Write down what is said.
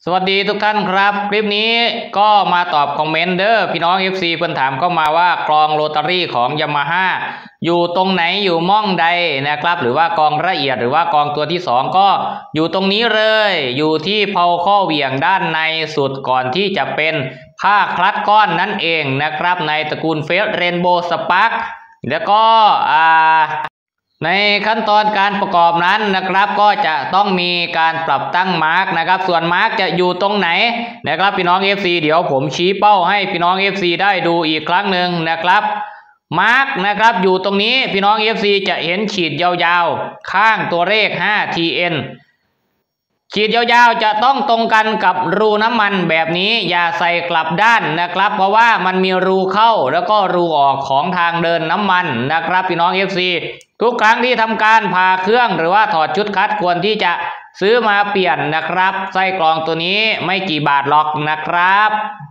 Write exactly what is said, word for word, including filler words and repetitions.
สวัสดีทุกท่านครับคลิปนี้ก็มาตอบคอมเมนต์เด้อพี่น้อง เอฟ ซี เพิ่นถามเข้ามาว่ากรองโรตารี่ของ Yamaha อยู่ตรงไหนอยู่ม่องใดนะครับหรือว่ากรองละเอียดหรือว่ากรองตัวที่สองก็อยู่ตรงนี้เลยอยู่ที่เพาข้อเหวี่ยงด้านในสุดก่อนที่จะเป็นผ้าคลัตช์ก้อนนั่นเองนะครับในตระกูลเฟสเรนโบว์สปาร์คแล้วก็อ่าในขั้นตอนการประกอบนั้นนะครับก็จะต้องมีการปรับตั้งมาร์กนะครับส่วนมาร์กจะอยู่ตรงไหนนะครับพี่น้อง เอฟ ซี เดี๋ยวผมชี้เป้าให้พี่น้อง เอฟ ซี ได้ดูอีกครั้งหนึ่งนะครับมาร์กนะครับอยู่ตรงนี้พี่น้อง เอฟ ซี จะเห็นขีดยาวๆข้างตัวเลข ห้า ที เอ็น ขีดยาวๆจะต้องตรงกันกับรูน้ำมันแบบนี้อย่าใส่กลับด้านนะครับเพราะว่ามันมีรูเข้าแล้วก็รูออกของทางเดินน้ำมันนะครับพี่น้อง เอฟ ซี ทุกครั้งที่ทำการผ่าเครื่องหรือว่าถอดชุดคัดควรที่จะซื้อมาเปลี่ยนนะครับไส้กรองตัวนี้ไม่กี่บาทหรอกนะครับ